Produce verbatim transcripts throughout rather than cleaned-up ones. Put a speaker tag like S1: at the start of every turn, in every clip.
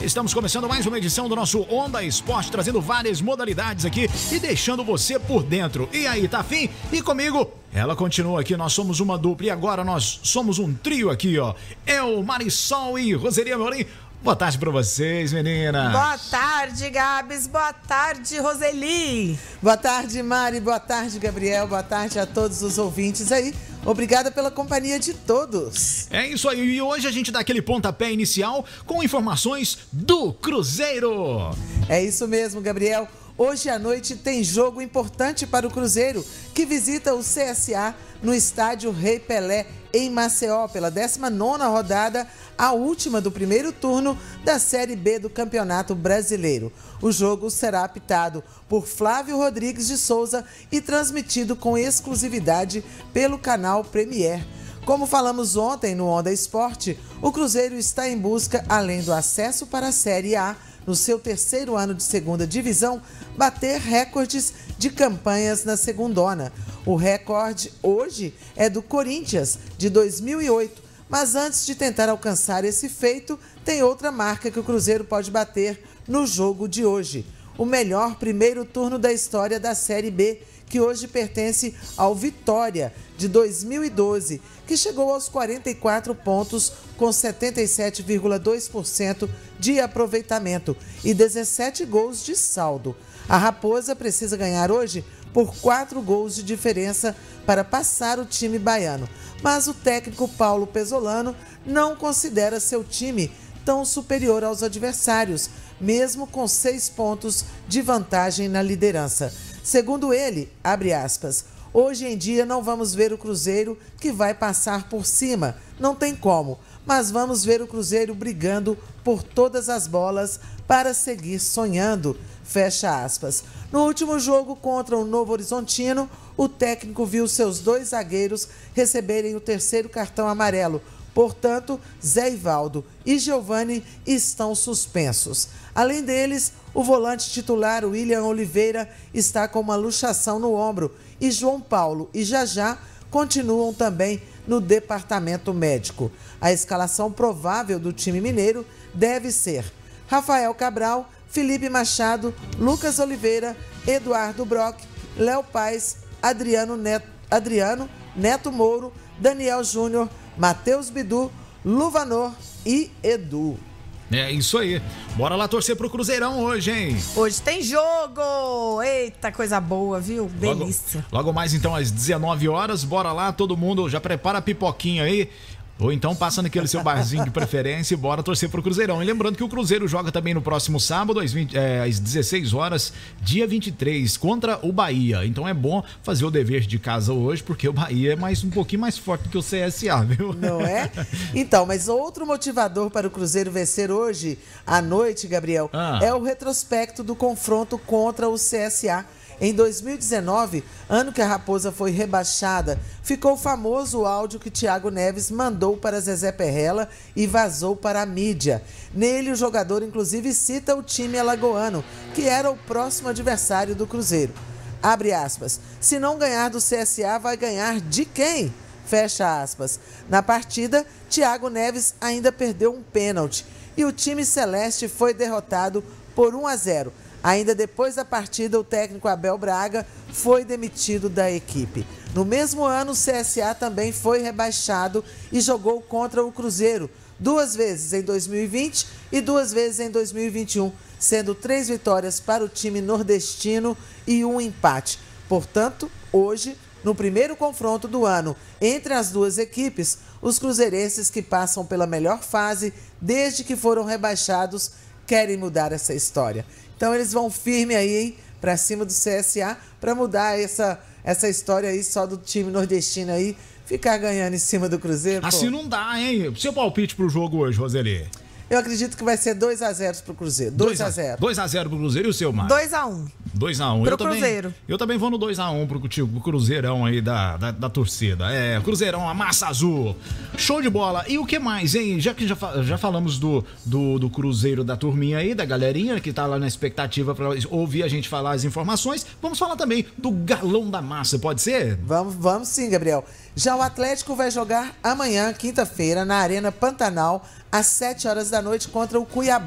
S1: Estamos começando mais uma edição do nosso Onda Esporte, trazendo várias modalidades aqui e deixando você por dentro. E aí, tá afim? E comigo, ela continua aqui, nós somos uma dupla e agora nós somos um trio aqui, ó. Eu, Marisol e Roseli Amorim. Boa tarde pra vocês, menina.
S2: Boa tarde, Gabs. Boa tarde, Roseli.
S3: Boa tarde, Mari. Boa tarde, Gabriel. Boa tarde a todos os ouvintes aí. Obrigada pela companhia de todos.
S1: É isso aí. E hoje a gente dá aquele pontapé inicial com informações do Cruzeiro.
S3: É isso mesmo, Gabriel. Hoje à noite tem jogo importante para o Cruzeiro, que visita o C S A no estádio Rei Pelé, em Maceió, pela décima nona rodada, a última do primeiro turno da Série B do Campeonato Brasileiro. O jogo será apitado por Flávio Rodrigues de Souza e transmitido com exclusividade pelo canal Premier. Como falamos ontem no Onda Esporte, o Cruzeiro está em busca, além do acesso para a Série A, no seu terceiro ano de segunda divisão, bater recordes de campanhas na segundona. O recorde hoje é do Corinthians, de dois mil e oito, mas antes de tentar alcançar esse feito, tem outra marca que o Cruzeiro pode bater no jogo de hoje. O melhor primeiro turno da história da Série B, que hoje pertence ao Vitória, de dois mil e doze, que chegou aos quarenta e quatro pontos com setenta e sete vírgula dois por cento de aproveitamento e dezessete gols de saldo. A Raposa precisa ganhar hoje por quatro gols de diferença para passar o time baiano, mas o técnico Paulo Pesolano não considera seu time tão superior aos adversários, mesmo com seis pontos de vantagem na liderança. Segundo ele, abre aspas, hoje em dia não vamos ver o Cruzeiro que vai passar por cima, não tem como, mas vamos ver o Cruzeiro brigando por todas as bolas para seguir sonhando, fecha aspas. No último jogo contra o Novo Horizontino, o técnico viu seus dois zagueiros receberem o terceiro cartão amarelo. Portanto, Zé Ivaldo e Giovani estão suspensos. Além deles, o volante titular William Oliveira está com uma luxação no ombro e João Paulo e Jajá continuam também no departamento médico. A escalação provável do time mineiro deve ser Rafael Cabral, Felipe Machado, Lucas Oliveira, Eduardo Brock, Léo Paes, Adriano Neto, Adriano Neto Mouro, Daniel Júnior, Matheus Bidu, Luvanor e Edu.
S1: É isso aí. Bora lá torcer pro Cruzeirão hoje, hein?
S2: Hoje tem jogo! Eita, coisa boa, viu? Delícia.
S1: Logo, logo mais então às dezenove horas, bora lá, todo mundo já prepara a pipoquinha aí. Ou então passa naquele seu barzinho de preferência e bora torcer pro Cruzeirão. E lembrando que o Cruzeiro joga também no próximo sábado, às, vinte, é, às dezesseis horas, dia vinte e três, contra o Bahia. Então é bom fazer o dever de casa hoje, porque o Bahia é mais, um pouquinho mais forte do que o C S A, viu?
S3: Não é? Então, mas outro motivador para o Cruzeiro vencer hoje à noite, Gabriel, ah. é o retrospecto do confronto contra o C S A. Em dois mil e dezenove, ano que a Raposa foi rebaixada, ficou famoso o áudio que Thiago Neves mandou para Zezé Perrella e vazou para a mídia. Nele, o jogador inclusive cita o time alagoano, que era o próximo adversário do Cruzeiro. Abre aspas, se não ganhar do C S A, vai ganhar de quem? Fecha aspas. Na partida, Thiago Neves ainda perdeu um pênalti e o time celeste foi derrotado por um a zero. Ainda depois da partida, o técnico Abel Braga foi demitido da equipe. No mesmo ano, o C S A também foi rebaixado e jogou contra o Cruzeiro, duas vezes em dois mil e vinte e duas vezes em dois mil e vinte e um, sendo três vitórias para o time nordestino e um empate. Portanto, hoje, no primeiro confronto do ano entre as duas equipes, os cruzeirenses que passam pela melhor fase desde que foram rebaixados querem mudar essa história. Então eles vão firme aí, hein, pra cima do C S A, pra mudar essa, essa história aí só do time nordestino aí, ficar ganhando em cima do Cruzeiro.
S1: Assim
S3: pô.
S1: Não dá, hein? Seu palpite pro jogo hoje, Roseli?
S3: Eu acredito que vai ser dois a zero pro Cruzeiro. dois a zero.
S1: dois a zero pro Cruzeiro e o seu, Mário?
S2: dois a um.
S1: dois a um.
S2: Pro
S1: eu também,
S2: Cruzeiro.
S1: Eu também vou no dois a um pro, pro Cruzeirão aí da, da, da torcida. É, Cruzeirão, a massa azul. Show de bola. E o que mais, hein? Já que já, já falamos do, do, do Cruzeiro da turminha aí, da galerinha que tá lá na expectativa pra ouvir a gente falar as informações, vamos falar também do galão da massa, pode ser?
S3: Vamos, vamos sim, Gabriel. Já o Atlético vai jogar amanhã, quinta-feira, na Arena Pantanal, às sete horas da noite, contra o Cuiabá,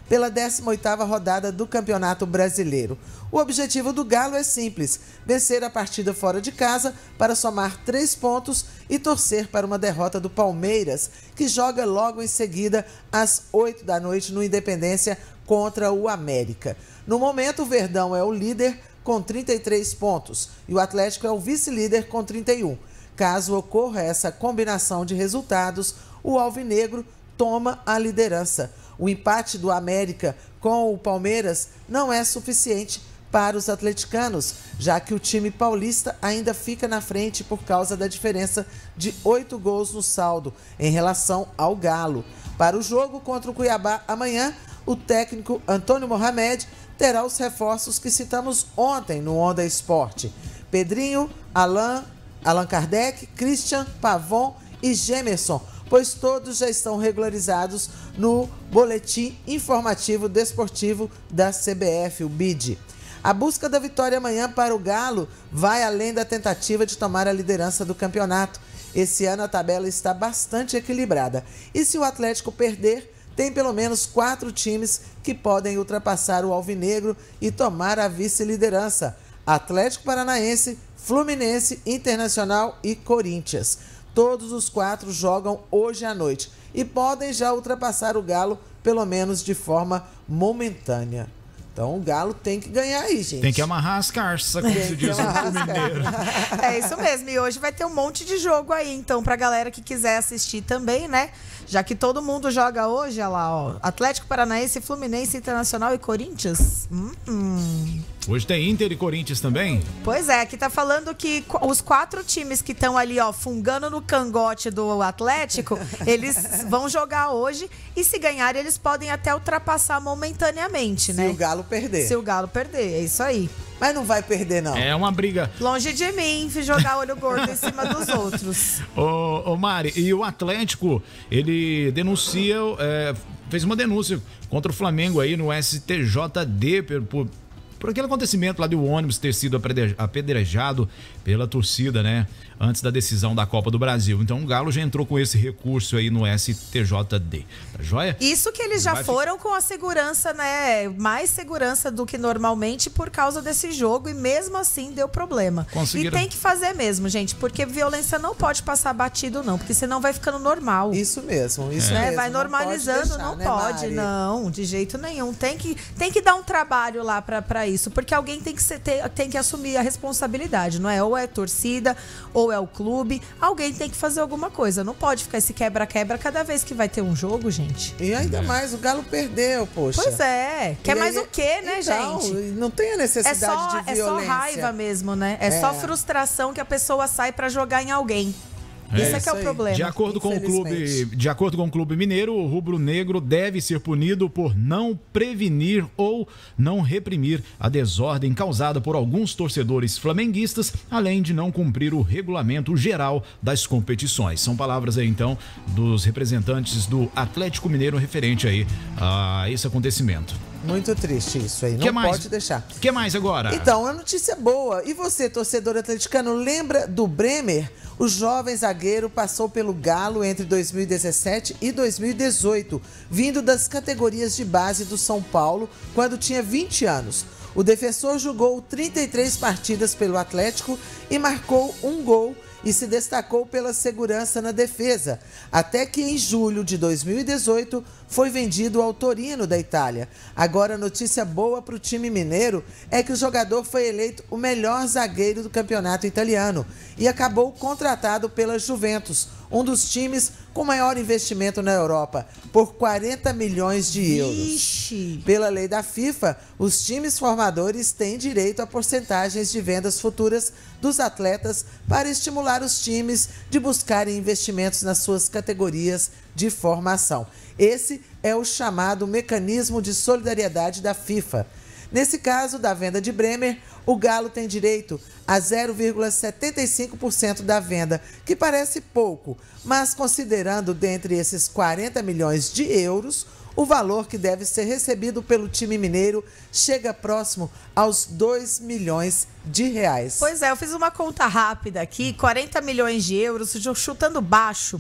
S3: pela décima oitava rodada do Campeonato Brasileiro. O objetivo do Galo é simples: vencer a partida fora de casa para somar três pontos e torcer para uma derrota do Palmeiras, que joga logo em seguida às oito da noite no Independência contra o América. No momento, o Verdão é o líder com trinta e três pontos e o Atlético é o vice-líder com trinta e um. Caso ocorra essa combinação de resultados, o alvinegro toma a liderança. O empate do América com o Palmeiras não é suficiente para os atleticanos, já que o time paulista ainda fica na frente por causa da diferença de oito gols no saldo em relação ao Galo. Para o jogo contra o Cuiabá amanhã, o técnico Antônio Mohamed terá os reforços que citamos ontem no Onda Esporte: Pedrinho, Alain, Allan Kardec, Christian, Pavon e Gemerson, pois todos já estão regularizados no Boletim Informativo Desportivo da C B F, o B I D. A busca da vitória amanhã para o Galo vai além da tentativa de tomar a liderança do campeonato. Esse ano a tabela está bastante equilibrada e se o Atlético perder, tem pelo menos quatro times que podem ultrapassar o alvinegro e tomar a vice-liderança: Atlético Paranaense, Fluminense, Internacional e Corinthians. Todos os quatro jogam hoje à noite e podem já ultrapassar o Galo, pelo menos de forma momentânea. Então o Galo tem que ganhar aí, gente.
S1: Tem que amarrar as carças, como se diz o mineiro.
S2: É isso mesmo. E hoje vai ter um monte de jogo aí, então, pra galera que quiser assistir também, né? Já que todo mundo joga hoje, olha lá, ó. Atlético Paranaense, Fluminense, Internacional e Corinthians. Hum, hum.
S1: Hoje tem Inter e Corinthians também?
S2: Pois é, aqui tá falando que os quatro times que estão ali, ó, fungando no cangote do Atlético, eles vão jogar hoje e se ganharem, eles podem até ultrapassar momentaneamente, né?
S3: Se o Galo perder.
S2: Se o Galo perder, é isso aí.
S3: Mas não vai perder, não.
S1: É uma briga.
S2: Longe de mim, jogar olho gordo em cima dos outros.
S1: Ô, ô Mari, e o Atlético, ele denuncia, é, fez uma denúncia contra o Flamengo aí no S T J D por, por, por aquele acontecimento lá do ônibus ter sido apedrejado pela torcida, né? Antes da decisão da Copa do Brasil. Então o Galo já entrou com esse recurso aí no S T J D. Tá joia?
S2: Isso que eles já
S1: Vai
S2: foram
S1: fi...
S2: com a segurança, né? Mais segurança do que normalmente por causa desse jogo e mesmo assim deu problema.
S1: Conseguiram...
S2: E tem que fazer mesmo, gente, porque violência não pode passar batido não, porque senão vai ficando normal.
S3: Isso mesmo, isso
S2: é.
S3: mesmo.
S2: Vai normalizando, não pode, deixar, não, né, pode não, de jeito nenhum. Tem que, tem que dar um trabalho lá pra, pra isso, porque alguém tem que, ser, ter, tem que assumir a responsabilidade, não é? Ou é torcida, ou é o clube, alguém tem que fazer alguma coisa. Não pode ficar esse quebra-quebra cada vez que vai ter um jogo, gente.
S3: E ainda mais, o Galo perdeu, poxa.
S2: Pois é. Quer mais o quê, né,
S3: então,
S2: gente?
S3: Não tem a necessidade
S2: é só,
S3: de violência.
S2: É só raiva mesmo, né? É, é só frustração que a pessoa sai pra jogar em alguém.
S1: É,
S2: Esse é que é o problema.
S1: De acordo com o clube, de acordo com o clube mineiro, o rubro-negro deve ser punido por não prevenir ou não reprimir a desordem causada por alguns torcedores flamenguistas, além de não cumprir o regulamento geral das competições. São palavras aí então dos representantes do Atlético Mineiro referente aí a esse acontecimento.
S3: Muito triste isso aí, não
S1: que mais?
S3: Pode deixar.
S1: O que mais agora?
S3: Então, a notícia boa. E você, torcedor atleticano, lembra do Bremer? O jovem zagueiro passou pelo Galo entre dois mil e dezessete e dois mil e dezoito, vindo das categorias de base do São Paulo, quando tinha vinte anos. O defensor jogou trinta e três partidas pelo Atlético e marcou um gol e se destacou pela segurança na defesa, até que em julho de dois mil e dezoito foi vendido ao Torino da Itália. Agora a notícia boa para o time mineiro é que o jogador foi eleito o melhor zagueiro do campeonato italiano e acabou contratado pela Juventus, um dos times com maior investimento na Europa, por quarenta milhões de euros.
S2: Ixi.
S3: Pela lei da FIFA, os times formadores têm direito a porcentagens de vendas futuras dos atletas para estimular os times de buscarem investimentos nas suas categorias de formação. Esse é o chamado mecanismo de solidariedade da FIFA. Nesse caso da venda de Bremer, o Galo tem direito a zero vírgula setenta e cinco por cento da venda, que parece pouco, mas considerando dentre esses quarenta milhões de euros, o valor que deve ser recebido pelo time mineiro chega próximo aos dois milhões de reais.
S2: Pois é, eu fiz uma conta rápida aqui, quarenta milhões de euros, chutando baixo,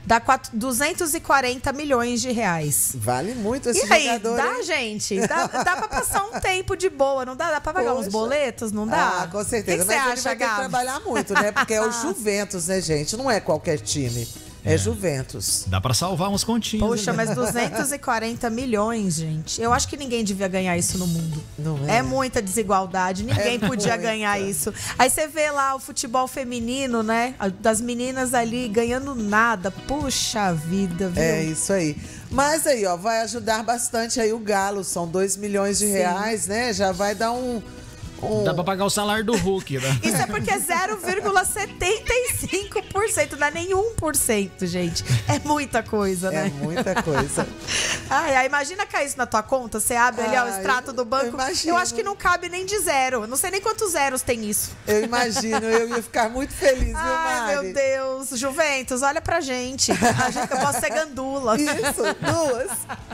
S2: dá duzentos e quarenta milhões de reais.
S3: Vale muito esse
S2: e aí,
S3: jogador,
S2: dá,
S3: hein?
S2: gente? Dá, dá pra passar um tempo de boa, não dá? Dá pra pagar
S3: Poxa.
S2: uns boletos, não dá?
S3: Ah, com certeza.
S2: O que que
S3: Mas
S2: você
S3: ele
S2: acha,
S3: vai ter que
S2: Gabi?
S3: trabalhar muito, né? Porque é o Juventus, né, gente? Não é qualquer time. É, é Juventus.
S1: Dá pra salvar uns continhos.
S2: Poxa,
S1: né?
S2: mas duzentos e quarenta milhões, gente. Eu acho que ninguém devia ganhar isso no mundo.
S3: Não é?
S2: É muita desigualdade. Ninguém
S3: É
S2: podia
S3: muita.
S2: ganhar isso. Aí você vê lá o futebol feminino, né? Das meninas ali ganhando nada. Puxa vida, viu?
S3: É isso aí. Mas aí, ó, vai ajudar bastante aí o Galo. São dois milhões de
S2: Sim.
S3: reais, né? Já vai dar um... um...
S1: Dá pra pagar o salário do Hulk, né?
S2: Isso é porque é zero vírgula setenta e cinco por cento, não é nem um por cento, gente. É muita coisa, né?
S3: É muita coisa.
S2: Ai, ai, imagina cair isso na tua conta, você abre ali ó, o
S3: Ai,
S2: extrato do banco.
S3: eu imagino.
S2: Eu acho que não cabe nem de zero. Não sei nem quantos zeros tem isso.
S3: Eu imagino, eu ia ficar muito feliz, viu,
S2: Ai,
S3: Mari?
S2: meu Deus. Juventus, olha pra gente. A gente eu posso ser gandula.
S3: Isso, duas.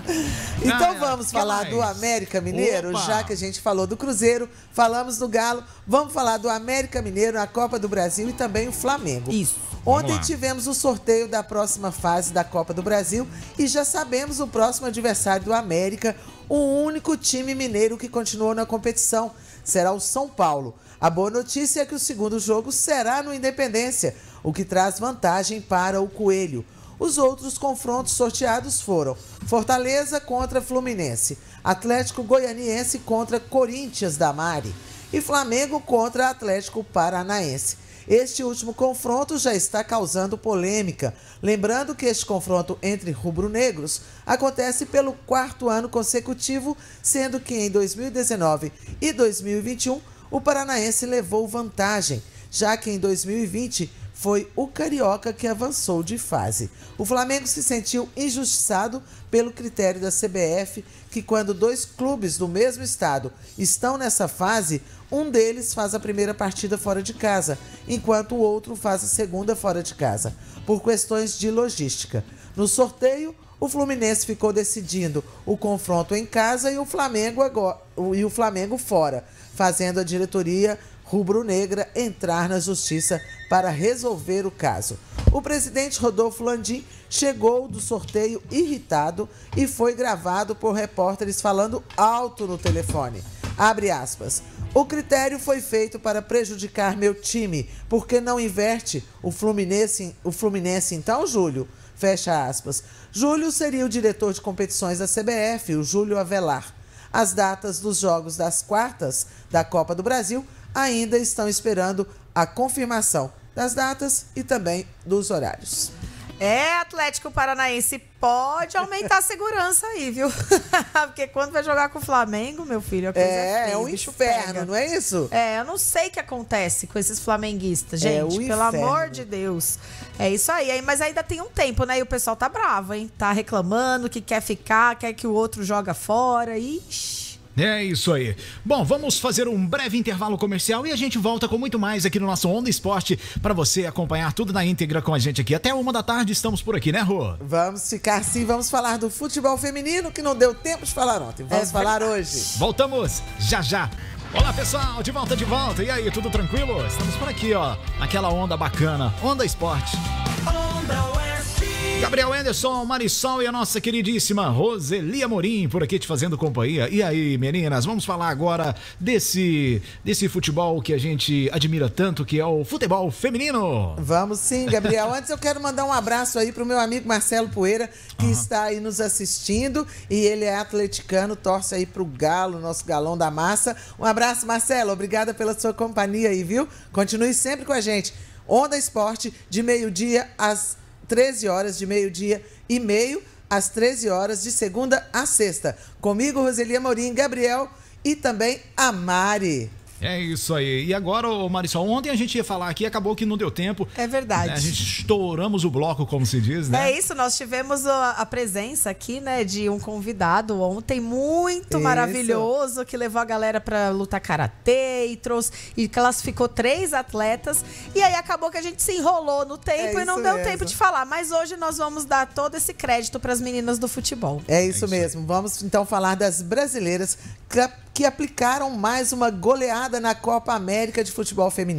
S3: Então
S1: Ah,
S3: vamos
S1: que
S3: falar
S1: mais?
S3: do América Mineiro,
S1: Opa.
S3: já que a gente falou do Cruzeiro, falamos do Galo, vamos falar do América Mineiro, a Copa do Brasil e também o Flamengo.
S2: Isso.
S3: Ontem
S1: Vamos lá.
S3: tivemos o sorteio da próxima fase da Copa do Brasil e já sabemos o próximo adversário do América, o único time mineiro que continuou na competição, será o São Paulo. A boa notícia é que o segundo jogo será no Independência, o que traz vantagem para o Coelho. Os outros confrontos sorteados foram Fortaleza contra Fluminense, Atlético Goianiense contra Corinthians da Mari e Flamengo contra Atlético Paranaense. Este último confronto já está causando polêmica. Lembrando que este confronto entre rubro-negros acontece pelo quarto ano consecutivo, sendo que em dois mil e dezenove e dois mil e vinte e um o Paranaense levou vantagem, já que em dois mil e vinte foi o Carioca que avançou de fase. O Flamengo se sentiu injustiçado pelo critério da C B F, que quando dois clubes do mesmo estado estão nessa fase, um deles faz a primeira partida fora de casa, enquanto o outro faz a segunda fora de casa, por questões de logística. No sorteio, o Fluminense ficou decidindo o confronto em casa e o Flamengo, agora, e o Flamengo fora, fazendo a diretoria rubro-negra entrar na justiça para resolver o caso. O presidente Rodolfo Landim chegou do sorteio irritado e foi gravado por repórteres falando alto no telefone. Abre aspas. O critério foi feito para prejudicar meu time, porque não inverte o Fluminense, o Fluminense então, Júlio? Fecha aspas. Júlio seria o diretor de competições da C B F, o Júlio Avelar. As datas dos jogos das quartas da Copa do Brasil ainda estão esperando a confirmação das datas e também dos horários.
S2: É, Atlético Paranaense, pode aumentar a segurança aí, viu? Porque quando vai jogar com o Flamengo, meu filho, a coisa é,
S3: É,
S2: feia,
S3: é
S2: o
S3: um
S2: bicho
S3: inferno,
S2: pega.
S3: não é isso?
S2: É, eu não sei o que acontece com esses flamenguistas,
S3: É
S2: gente,
S3: o
S2: pelo
S3: inferno.
S2: amor de Deus. É isso aí, aí, mas ainda tem um tempo, né? E o pessoal tá bravo, hein? Tá reclamando que quer ficar, quer que o outro joga fora. Ixi.
S1: É isso aí. Bom, vamos fazer um breve intervalo comercial e a gente volta com muito mais aqui no nosso Onda Esporte para você acompanhar tudo na íntegra com a gente aqui. Até uma da tarde estamos por aqui, né, Rô?
S3: Vamos ficar sim, vamos falar do futebol feminino que não deu tempo de falar ontem. Vamos
S2: É
S3: falar
S2: verdade.
S3: hoje.
S1: Voltamos já já. Olá, pessoal, de volta, de volta. E aí, tudo tranquilo? Estamos por aqui, ó, naquela onda bacana, Onda Esporte. Gabriel Anderson, Marisol e a nossa queridíssima Roseli Amorim por aqui te fazendo companhia. E aí, meninas, vamos falar agora desse, desse futebol que a gente admira tanto, que é o futebol feminino.
S3: Vamos sim, Gabriel. Antes eu quero mandar um abraço aí pro meu amigo Marcelo Poeira, que
S1: Uhum.
S3: está aí nos assistindo e ele é atleticano, torce aí pro Galo, nosso galão da massa. Um abraço, Marcelo, obrigada pela sua companhia aí, viu? Continue sempre com a gente. Onda Esporte, de meio-dia às treze horas, de meio-dia e meio às treze horas, de segunda a sexta. Comigo, Roseli Amorim, Gabriel e também a Mari.
S1: É isso aí. E agora, ô Marisol, ontem a gente ia falar aqui, acabou que não deu tempo.
S2: É verdade.
S1: Né? A gente estouramos o bloco, como se diz, né?
S2: É isso, nós tivemos a, a presença aqui, né, de um convidado ontem muito
S3: Isso.
S2: maravilhoso, que levou a galera pra lutar karatê e trouxe e classificou três atletas. E aí acabou que a gente se enrolou no tempo
S3: É
S2: e não
S3: isso
S2: deu
S3: mesmo.
S2: tempo de falar. Mas hoje nós vamos dar todo esse crédito pras meninas do futebol.
S3: É isso,
S1: isso
S3: mesmo. Vamos então falar das brasileiras que, que aplicaram mais uma goleada na Copa América de Futebol Feminino.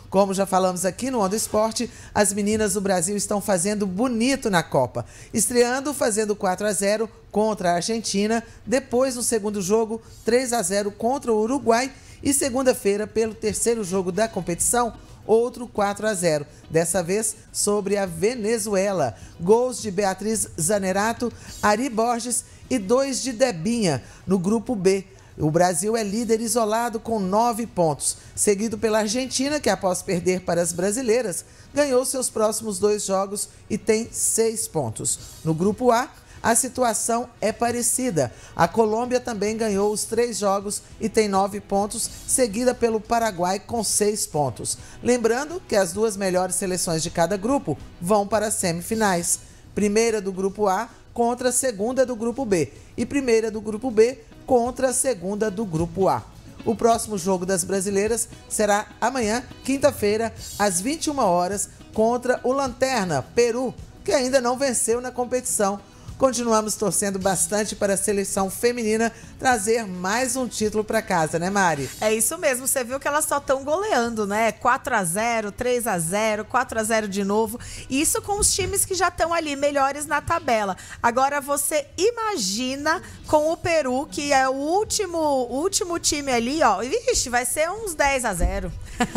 S3: Como já falamos aqui no Onda Esporte, as meninas do Brasil estão fazendo bonito na Copa. Estreando fazendo quatro a zero contra a Argentina, depois no segundo jogo três a zero contra o Uruguai e segunda-feira, pelo terceiro jogo da competição, outro quatro a zero, dessa vez sobre a Venezuela. Gols de Beatriz Zanerato, Ari Borges e dois de Debinha, no grupo B. O Brasil é líder isolado com nove pontos, seguido pela Argentina, que após perder para as brasileiras, ganhou seus próximos dois jogos e tem seis pontos. No grupo A, a situação é parecida. A Colômbia também ganhou os três jogos e tem nove pontos, seguida pelo Paraguai com seis pontos. Lembrando que as duas melhores seleções de cada grupo vão para as semifinais. Primeira do grupo A contra a segunda do grupo B e primeira do grupo B contra a segunda do grupo A. O próximo jogo das brasileiras será amanhã, quinta-feira, às vinte e uma horas, contra o Lanterna, Peru, que ainda não venceu na competição. Continuamos torcendo bastante para a seleção feminina trazer mais um título para casa, né, Mari?
S2: É isso mesmo, você viu que elas só estão goleando, né? quatro a zero, três a zero, quatro a zero de novo. Isso com os times que já estão ali melhores na tabela. Agora você imagina com o Peru, que é o último, último time ali, ó. Vixe, vai ser uns dez a zero.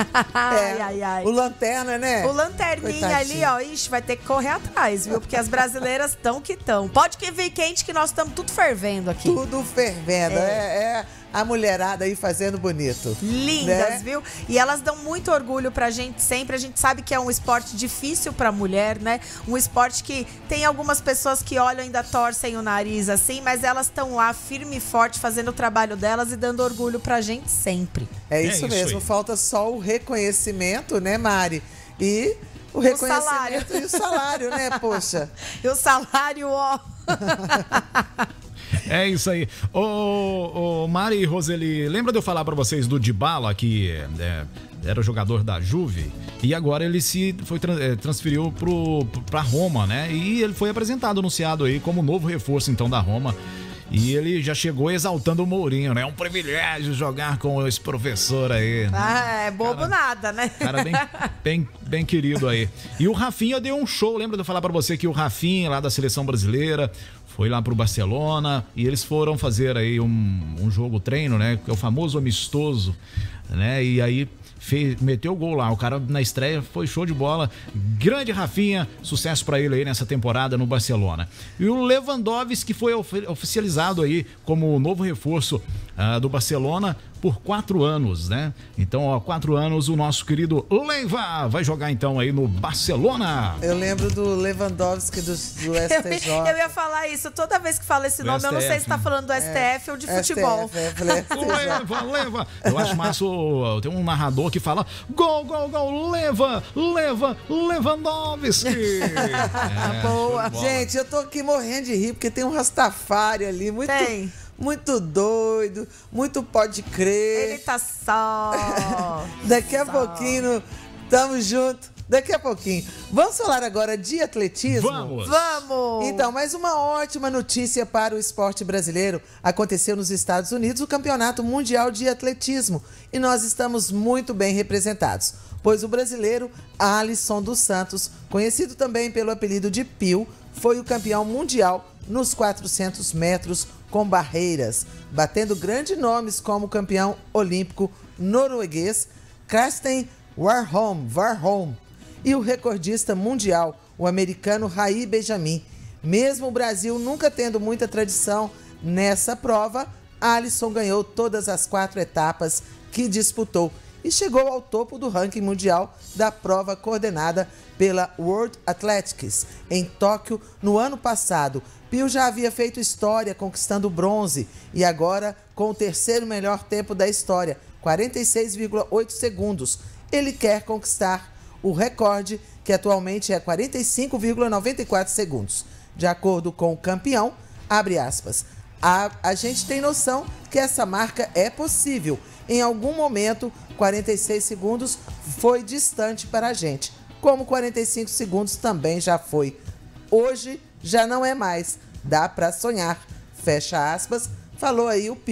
S3: ai, é, ai, ai. O Lanterna, né?
S2: O Lanterninha Coitadinho. ali, ó. Ixi, vai ter que correr atrás, viu? Porque as brasileiras estão que estão. Pode que vir quente que nós estamos tudo fervendo aqui.
S3: Tudo fervendo. É, é, é a mulherada aí fazendo bonito.
S2: Lindas, né? Viu? E elas dão muito orgulho pra gente sempre. A gente sabe que é um esporte difícil pra mulher, né? Um esporte que tem algumas pessoas que olham e ainda torcem o nariz assim, mas elas estão lá firme e forte fazendo o trabalho delas e dando orgulho pra gente sempre.
S3: É isso, é isso mesmo. Aí. Falta só o reconhecimento, né, Mari? E o reconhecimento o salário. E o salário, né, poxa?
S2: E o salário, ó.
S1: É isso aí. Ô, ô, Mari e Roseli, lembra de eu falar pra vocês do Dybala, que é, era jogador da Juve, e agora ele se foi transferiu pro, pra Roma, né? E ele foi apresentado, anunciado aí como novo reforço, então, da Roma. E ele já chegou exaltando o Mourinho, né? É um privilégio jogar com esse professor aí. Né?
S2: Ah, é bobo cara, nada, né?
S1: Cara bem, bem, bem querido aí. E o Rafinha deu um show. Lembra de eu falar pra você que o Rafinha, lá da seleção brasileira, foi lá pro Barcelona e eles foram fazer aí um, um jogo treino, né? Que é o famoso amistoso, né? E aí fez, meteu o gol lá. O cara na estreia foi show de bola. Grande Rafinha, sucesso pra ele aí nessa temporada no Barcelona. E o Lewandowski foi of- oficializado aí como novo reforço uh, do Barcelona por quatro anos, né? Então, ó, quatro anos, o nosso querido Leiva vai jogar então aí no Barcelona.
S3: Eu lembro do Lewandowski do, do S T J.
S2: Eu, eu ia falar isso, toda vez que fala esse do nome, S T F, eu não sei se tá falando do S T F é, ou de futebol.
S3: S T F, é,
S1: Leva, leva. Eu acho massa, tem um narrador que fala gol, gol, gol, leva, leva, Lewandowski.
S2: É, boa.
S3: Gente, eu tô aqui morrendo de rir, porque tem um Rastafari ali, muito...
S2: Tem.
S3: Muito doido, muito pode crer.
S2: Ele tá só.
S3: Daqui a
S2: só.
S3: pouquinho, tamo junto. Daqui a pouquinho. Vamos falar agora de atletismo?
S1: Vamos!
S2: Vamos!
S3: Então, mais uma ótima notícia para o esporte brasileiro. Aconteceu nos Estados Unidos o Campeonato Mundial de Atletismo e nós estamos muito bem representados, pois o brasileiro Alisson dos Santos, conhecido também pelo apelido de Pio, foi o campeão mundial nos quatrocentos metros com barreiras, batendo grandes nomes como o campeão olímpico norueguês Karsten Warholm, Warholm e o recordista mundial, o americano Raí Benjamin. Mesmo o Brasil nunca tendo muita tradição nessa prova, Alisson ganhou todas as quatro etapas que disputou e chegou ao topo do ranking mundial da prova coordenada pela World Athletics em Tóquio no ano passado. Pio já havia feito história conquistando o bronze e agora, com o terceiro melhor tempo da história, quarenta e seis vírgula oito segundos, ele quer conquistar o recorde, que atualmente é quarenta e cinco vírgula noventa e quatro segundos. De acordo com o campeão, abre aspas, a, a gente tem noção que essa marca é possível. Em algum momento, quarenta e seis segundos foi distante para a gente, como quarenta e cinco segundos também já foi. Hoje já não é mais, dá para sonhar, fecha aspas, falou aí o Pio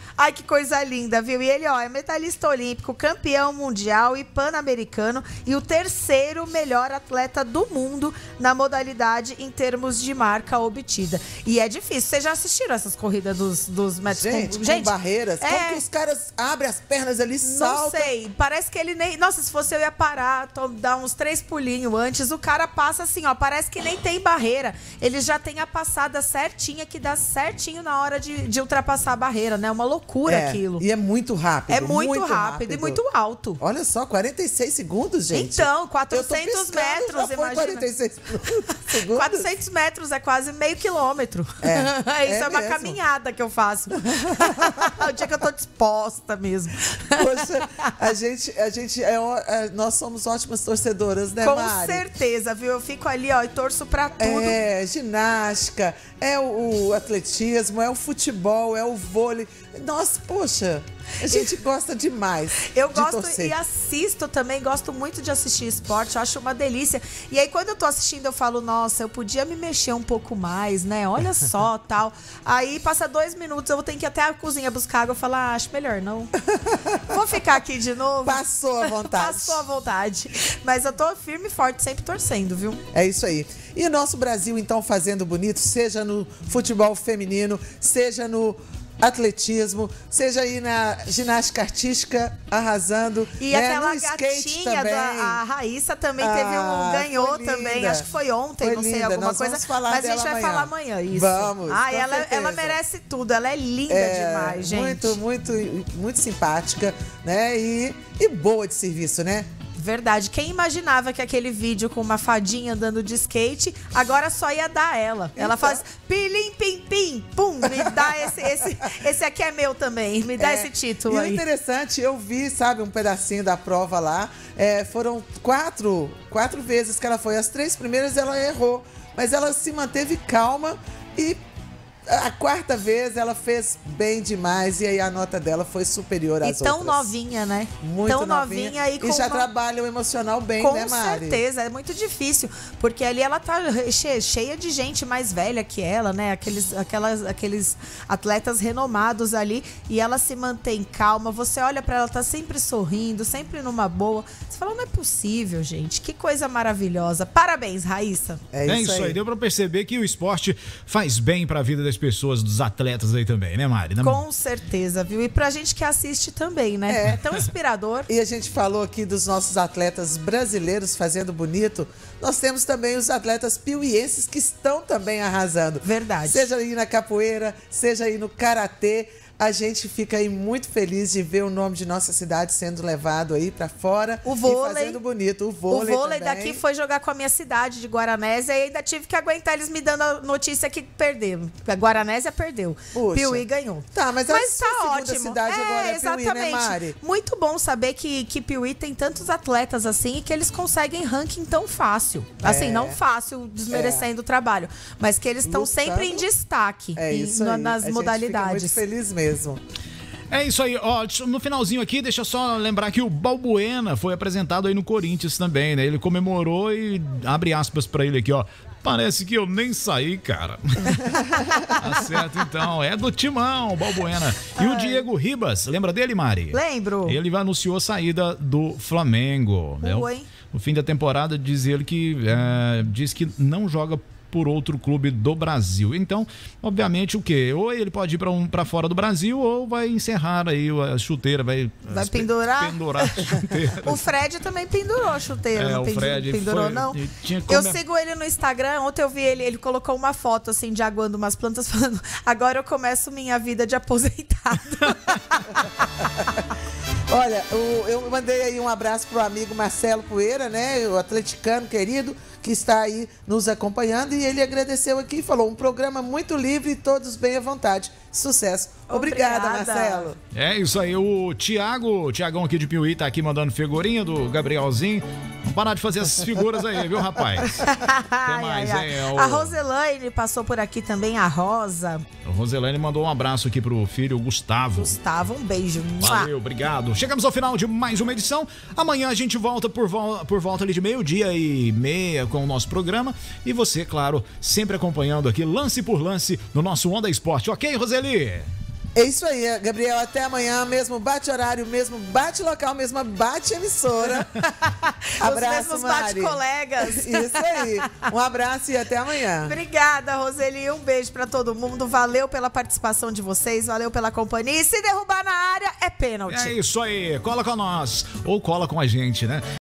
S2: Ai, que coisa linda, viu? E ele, ó, é medalhista olímpico, campeão mundial e pan-americano e o terceiro melhor atleta do mundo na modalidade em termos de marca obtida. E é difícil. Vocês já assistiram essas corridas dos, dos metros?
S3: Gente, com, gente, com barreiras. É... Como que os caras abrem as pernas ali e saltam?
S2: Não sei. Parece que ele nem... Nossa, se fosse eu ia parar, dar uns três pulinhos antes. O cara passa assim, ó. Parece que nem tem barreira. Ele já tem a passada certinha que dá certinho na hora de, de ultrapassar a barreira, né? Uma loucura
S3: é,
S2: aquilo.
S3: E é muito rápido.
S2: É muito, muito rápido, rápido
S3: e
S2: muito alto.
S3: Olha só, quarenta e seis segundos, gente.
S2: Então, quatrocentos metros,
S3: já imagina. quarenta e seis segundos.
S2: quatrocentos metros é quase meio quilômetro.
S3: É,
S2: Isso é, é uma
S3: mesmo.
S2: caminhada que eu faço. O dia que eu tô disposta mesmo.
S3: Poxa, a gente, a gente é, é, nós somos ótimas torcedoras, né,
S2: Com
S3: Mari?
S2: Com certeza, viu? Eu fico ali, ó, e torço pra tudo.
S3: É, ginástica, é o, o atletismo, é o futebol, é o vôlei. Nossa, poxa, a gente gosta demais.
S2: Eu
S3: de
S2: gosto
S3: torcer.
S2: E assisto também, gosto muito de assistir esporte, eu acho uma delícia. E aí, quando eu tô assistindo, eu falo, nossa, eu podia me mexer um pouco mais, né? Olha só, tal. Aí, passa dois minutos, eu vou ter que ir até a cozinha buscar água. Eu falo, ah, acho melhor não. Vou ficar aqui de novo.
S3: Passou a vontade.
S2: Passou a vontade. Mas eu tô firme e forte, sempre torcendo, viu?
S3: É isso aí. E o nosso Brasil, então, fazendo bonito, seja no futebol feminino, seja no atletismo, seja aí na ginástica artística, arrasando.
S2: E
S3: né?
S2: aquela
S3: no skate
S2: gatinha
S3: também.
S2: da a Raíssa também
S3: ah,
S2: teve um, ganhou também, acho que foi ontem,
S3: foi
S2: não sei,
S3: linda.
S2: alguma
S3: Nós
S2: coisa.
S3: Vamos falar
S2: mas a gente vai
S3: amanhã.
S2: falar amanhã, isso.
S3: Vamos.
S2: Ah, ela, ela merece tudo, ela é linda
S3: é,
S2: demais, gente.
S3: Muito, muito, muito simpática, né? E, e boa de serviço, né?
S2: Verdade. Quem imaginava que aquele vídeo com uma fadinha andando de skate, agora só ia dar ela. Então... Ela faz pilim, pim, pim, pum, me dá esse, esse, esse aqui é meu também, me dá é, esse título
S3: e
S2: aí.
S3: E o interessante, eu vi, sabe, um pedacinho da prova lá, é, foram quatro, quatro vezes que ela foi. As três primeiras ela errou, mas ela se manteve calma e a quarta vez ela fez bem demais e aí a nota dela foi superior às outras.
S2: E tão novinha, né?
S3: Muito
S2: tão
S3: novinha.
S2: novinha e, com
S3: e já
S2: uma...
S3: trabalha o emocional bem,
S2: com
S3: né, Mari?
S2: Com certeza, é muito difícil, porque ali ela tá cheia de gente mais velha que ela, né? Aqueles, aquelas, aqueles atletas renomados ali e ela se mantém calma. Você olha pra ela, tá sempre sorrindo, sempre numa boa. Você fala, não é possível, gente. Que coisa maravilhosa. Parabéns, Raíssa.
S1: É isso, é isso aí. aí. Deu pra perceber que o esporte faz bem pra vida das pessoas, dos atletas aí também, né, Mari?
S2: Com certeza, viu? E pra gente que assiste também, né? É, é tão inspirador.
S3: E a gente falou aqui dos nossos atletas brasileiros fazendo bonito. Nós temos também os atletas piuienses que estão também arrasando.
S2: Verdade.
S3: Seja aí na capoeira, seja aí no karatê. A gente fica aí muito feliz de ver o nome de nossa cidade sendo levado aí pra fora.
S2: O vôlei.
S3: E fazendo bonito. O vôlei
S2: O vôlei
S3: também.
S2: daqui foi jogar com a minha cidade de Guaranésia e ainda tive que aguentar eles me dando a notícia que perderam. A Guaranésia perdeu.
S3: Puxa.
S2: Piuí ganhou.
S3: Tá, mas,
S2: mas
S3: a
S2: tá
S3: segunda
S2: ótimo.
S3: cidade
S2: é,
S3: agora é
S2: exatamente.
S3: Piuí, né, Mari?
S2: Muito bom saber que, que Piuí tem tantos atletas assim e que eles conseguem ranking tão fácil. Assim,
S3: é.
S2: não fácil, desmerecendo é. o trabalho, mas que eles estão sempre em destaque
S3: é isso
S2: em,
S3: aí.
S2: nas
S3: a
S2: modalidades.
S3: Gente fica muito feliz mesmo.
S1: É isso aí, ó, no finalzinho aqui, deixa eu só lembrar que o Balbuena foi apresentado aí no Corinthians também, né? Ele comemorou e abre aspas pra ele aqui, ó. Parece que eu nem saí, cara. Tá certo, então. É do Timão, Balbuena. E o Diego Ribas, lembra dele, Mari?
S2: Lembro.
S1: Ele anunciou a saída do Flamengo. Né?
S2: Oi.
S1: No fim da temporada, diz ele que é, diz que não joga por outro clube do Brasil. Então, obviamente, o quê? Ou ele pode ir para um, para fora do Brasil ou vai encerrar aí a chuteira, vai...
S2: Vai pendurar?
S1: Pendurar a chuteira.
S2: O Fred também pendurou a chuteira,
S1: é,
S2: não
S1: o Fred
S2: pendurou,
S1: foi,
S2: não?
S1: Tinha
S2: eu sigo ele no Instagram, ontem eu vi ele, ele colocou uma foto, assim, de aguando umas plantas, falando, agora eu começo minha vida de aposentado.
S3: Olha, eu mandei aí um abraço pro amigo Marcelo Poeira, né? O atleticano querido, que está aí nos acompanhando. E ele agradeceu aqui e falou, um programa muito livre e todos bem à vontade. Sucesso. Obrigada, Obrigada, Marcelo.
S1: É isso aí, o Tiago, o Tiagão aqui de Piuí tá aqui mandando figurinha do Gabrielzinho. Vamos parar de fazer essas figuras aí, viu, rapaz? Tem mais,
S2: ai, ai.
S1: hein? O...
S2: A Roselaine passou por aqui também, a Rosa.
S1: A Roselaine mandou um abraço aqui pro filho Gustavo.
S2: Gustavo, um beijo.
S1: Valeu, obrigado. Chegamos ao final de mais uma edição. Amanhã a gente volta por, vol por volta ali de meio-dia e meia com o nosso programa. E você, claro, sempre acompanhando aqui lance por lance no nosso Onda Esporte. Ok, Roseli?
S3: É isso aí, Gabriel. Até amanhã, mesmo bate horário, mesmo bate local, mesmo bate emissora. Abraço,
S2: Os mesmos bate colegas.
S3: Isso aí. Um abraço e até amanhã.
S2: Obrigada, Roseli. Um beijo pra todo mundo. Valeu pela participação de vocês, valeu pela companhia. E se derrubar na área, é pênalti.
S1: É isso aí. Cola com nós. Ou cola com a gente, né?